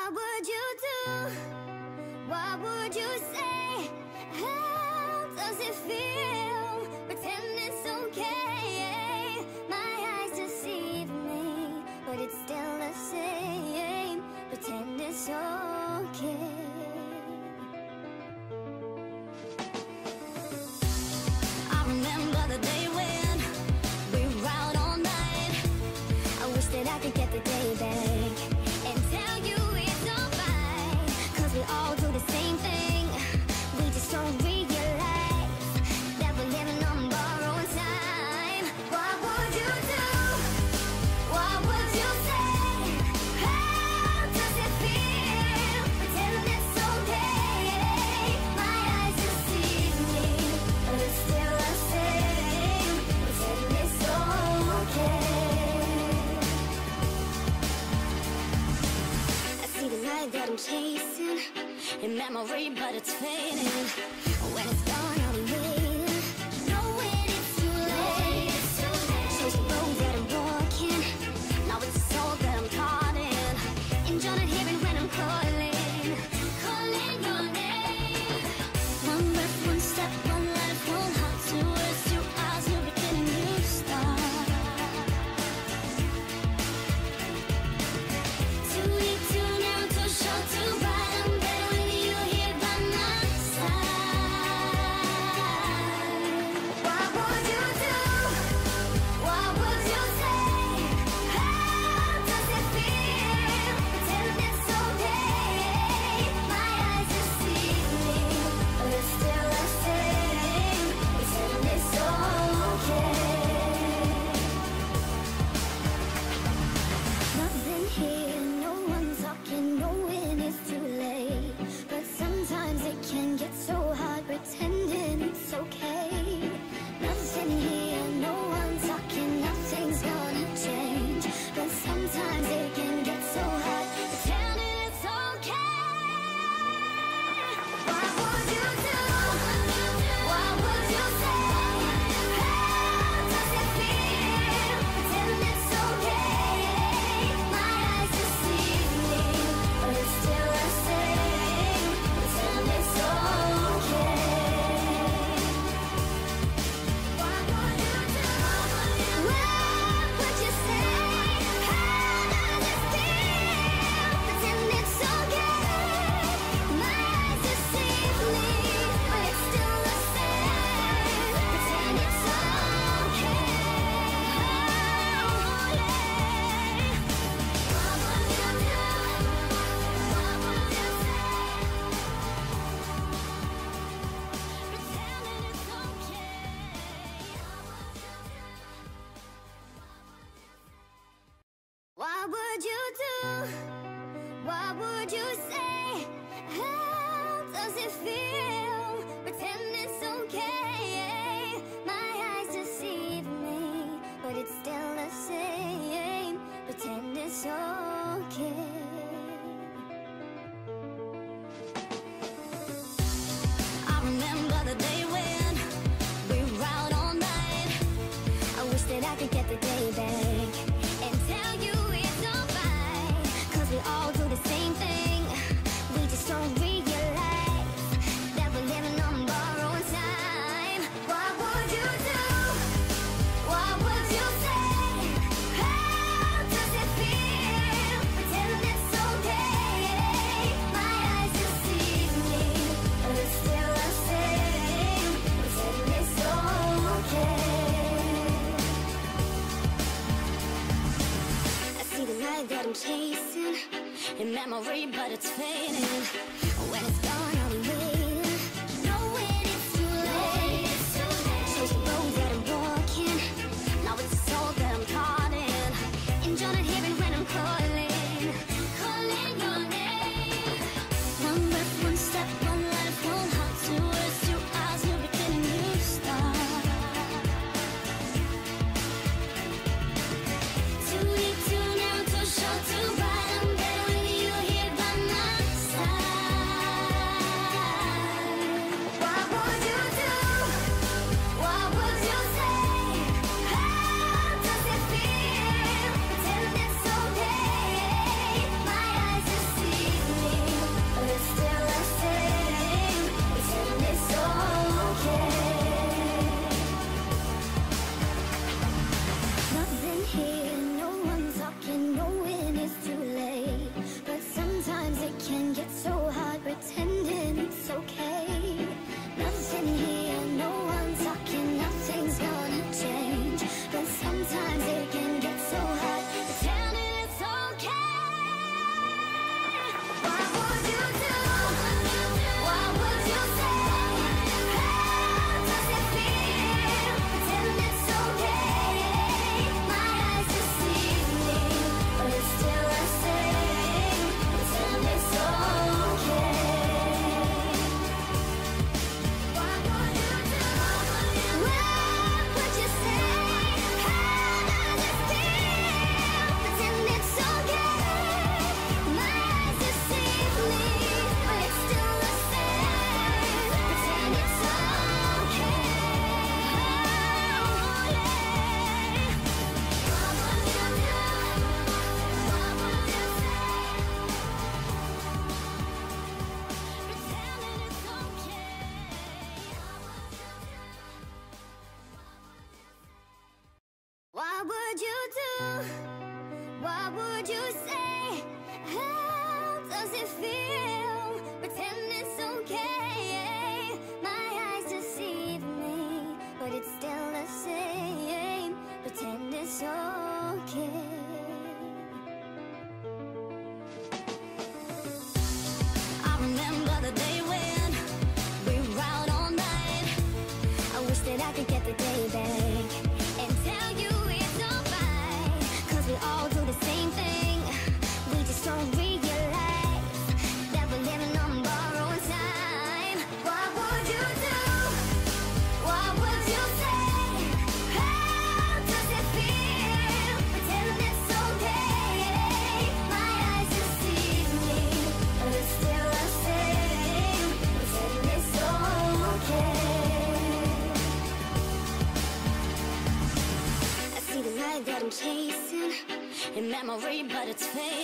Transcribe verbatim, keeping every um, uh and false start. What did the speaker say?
What would you do? What would you say? How does it feel? Pretend it's okay. My eyes deceive me, but it's still the same. Pretend it's okay. I remember the day when we were out all night. I wish that I could get the day back and tell you it's alright, 'cause we all do the same thing. We just don't realize that we're living on borrowed time. What would you do? What would you say? How does it feel? Pretend it's okay. My eyes deceive me, but it's still the same. Pretend it's okay. The light that I'm chasing in memory, but it's fading. When it's gone, I'll be waiting, knowing it's too late. Change the road that I'm walking. Now it's the soul that I'm caught in, and you're not hearing when I'm calling, calling your name. One breath, one step, one life, one heart, two words, two eyes, new beginning, new start. Too weak, too narrow, too short, too bright. I'm better with you here by my side. What would you do? What would you say? How does it feel? Pretend it's okay. My eyes deceive me, but it's still the same. Pretend it's okay. Nothing here, no one talking, knowing it's too late. But sometimes it can get so hard pretending it's okay. Nothing here, no one talking, nothing's gonna change. But sometimes it can get so hard pretending it's okay. What would you do? What would you say? How does it feel? Pretend it's okay. My eyes deceive me, but it's still the same. Pretend it's okay. What would you do? What would you say? How does it feel? Pretend it's okay. My eyes deceive me, but it's still the same. Pretend it's okay. Oh, yeah. What would you do? What would you say? Pretending it's okay. What would you do? What would you say? How does it feel? Pretend it's okay. My eyes deceive me, but it's still the same. Pretend it's okay. I remember the day when we were out all night. I wish that I could get the day back and tell you it's alright, 'cause we all do the same thing. We just don't realize that we're living on borrowed time. What would you do? What would you say? How does it feel? Pretend it's okay. My eyes deceive me, but it's still the same. Pretend it's okay. I see the light that I'm chasing in memory, but it's fading. When it's gone, I'll be waiting, knowing it's too late. Change the road that I'm walking. Now it's the soul that I'm caught in, and you're not hearing when I'm calling, calling your name. One breath, one step, one life, one heart, two words, two eyes, new beginning, new start. Too weak, too narrow, too short, too bright. I'm better with you here by my side. would you do? What would you say? How does it feel? Pretend it's okay. My eyes deceive me, but it's still the same. Pretend it's okay. I remember the day when we were out all night. I wish that I could get the day back and tell you it's alright, 'cause we all do the same thing. We just don't realize that we're living on borrowed time. What would you do? What would you say? How does it feel? Pretend it's okay. My eyes deceive me, but it's still the same. Pretend it's okay. I see the light that I'm chasing in memory, but it's fading.